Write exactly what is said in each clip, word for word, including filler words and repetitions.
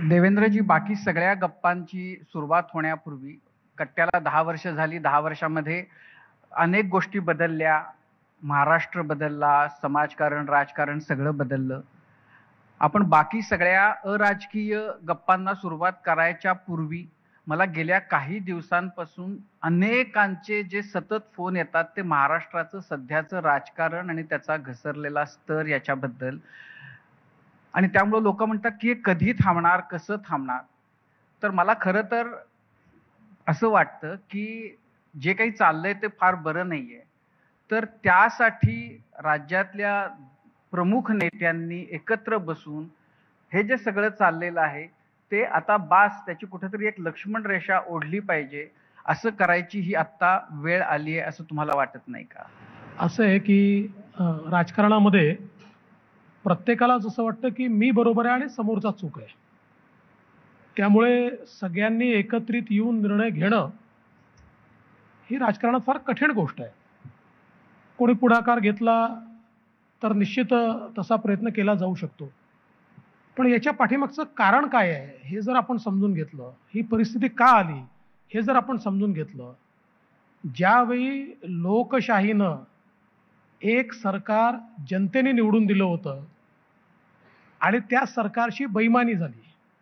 देवेंद्रजी, बाकी सगळ्या गप्पांची सुरुवात होण्यापूर्वी कट्ट्याला दहा वर्ष झाली. दहा वर्षामध्ये अनेक गोष्टी बदलल्या. महाराष्ट्र बदलला, समाजकारण, राजकारण सगळं बदललं. आपण बाकी सगळ्या अराजकीय गप्पांना सुरुवात करायच्या पूर्वी मला गेल्या काही दिवसांपासून अनेकांचे जे सतत फोन येतात ते महाराष्ट्राचं सध्याचं राजकारण आणि त्याचा घसरलेला स्तर याच्याबद्दल. आणि त्यामुळे लोकं म्हणतात की हे कधी थांबणार, कसं थांबणार? तर मला खरं तर असं वाटतं की जे काही चाललंय ते फार बरं नाहीये. तर त्यासाठी राज्यातल्या प्रमुख नेत्यांनी एकत्र बसून हे जे सगळं चाललेलं आहे ते आता बास, त्याची कुठेतरी एक लक्ष्मण रेषा ओढली पाहिजे. असं करायची ही आत्ता वेळ आली आहे, असं तुम्हाला वाटत नाही का? असं आहे की अ, राजकारणामध्ये प्रत्येकाला जसं वाटतं की मी बरोबर आहे आणि समोरचा चूक आहे. त्यामुळे सगळ्यांनी एकत्रित येऊन निर्णय घेणं ही राजकारणात फार कठीण गोष्ट आहे. कोणी पुढाकार घेतला तर निश्चित अ, तसा प्रयत्न केला जाऊ शकतो. पण याच्या पाठीमागचं कारण काय आहे हे जर आपण समजून घेतलं, ही परिस्थिती का आली हे जर आपण समजून घेतलं, ज्यावेळी लोकशाहीनं एक सरकार जनतेने निवडून दिलं होतं आणि त्या सरकारशी बेईमानी झाली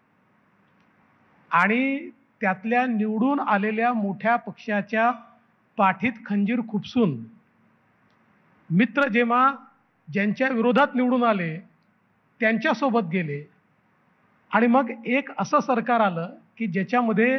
आणि त्यातल्या निवडून आलेल्या मोठ्या पक्षाच्या पाठीत खंजीर खुपसून मित्र जेव्हा ज्यांच्या विरोधात निवडून आले त्यांच्यासोबत गेले आणि मग एक असं सरकार आलं की ज्याच्यामध्ये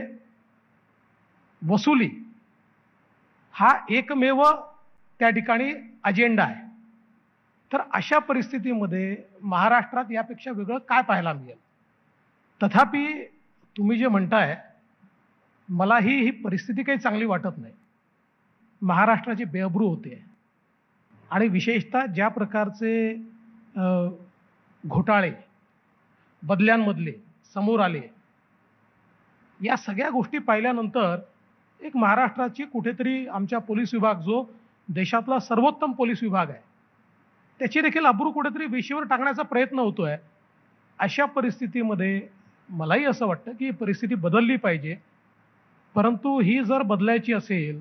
वसुली हा एकमेव त्या ठिकाणी अजेंडा आहे. तर अशा परिस्थितीमध्ये महाराष्ट्रात यापेक्षा वेगळं काय पाहायला मिळेल? तथापि तुम्ही जे म्हणताय, मलाही ही परिस्थिती काही चांगली वाटत नाही. महाराष्ट्राची बेअब्रू होते आणि विशेषतः ज्या प्रकारचे अ, घोटाळे बदल्यांमधले समोर आले, या सगळ्या गोष्टी पाहिल्यानंतर एक महाराष्ट्राची कुठेतरी आमच्या पोलीस विभाग जो देशातला सर्वोत्तम पोलीस विभाग आहे त्याची देखील अब्रू कुठेतरी वेशीवर टाकण्याचा प्रयत्न होतोय. अशा परिस्थितीमध्ये मलाही असं वाटतं की ही परिस्थिती बदलली पाहिजे. परंतु ही जर बदलायची असेल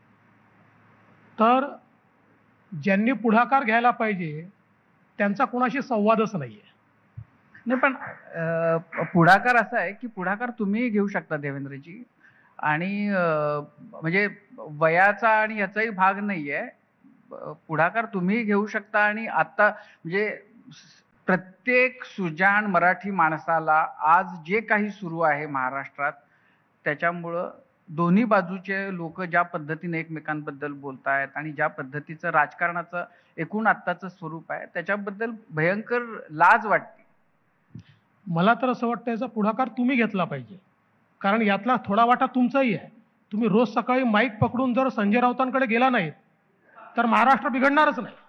तर ज्यांनी पुढाकार घ्यायला पाहिजे त्यांचा कोणाशी संवादच नाहीये. नाही, पण अ, पुढाकार असा आहे की पुढाकार तुम्हीही घेऊ शकता देवेंद्रजी. आणि अ, म्हणजे वयाचा आणि याचाही भाग नाहीये. अ, पुढाकार तुम्हीही घेऊ शकता आणि आता म्हणजे स- प्रत्येक सुजाण मराठी माणसाला आज जे काही सुरू आहे महाराष्ट्रात त्याच्यामुळं दोन्ही बाजूचे लोक ज्या पद्धतीने एकमेकांबद्दल बोलतायत आणि ज्या पद्धतीचं राजकारणाचं एकूण आत्ताचं स्वरूप आहे त्याच्याबद्दल भयंकर लाज वाटते. मला तर असं वाटतं याचा पुढाकार तुम्ही घेतला पाहिजे. कारण यातला थोडा वाटा तुमचाही आहे. तुम्ही रोज सकाळी माईक पकडून जर संजय राऊतांकडे गेला नाहीत तर महाराष्ट्र बिघडणारच नाही.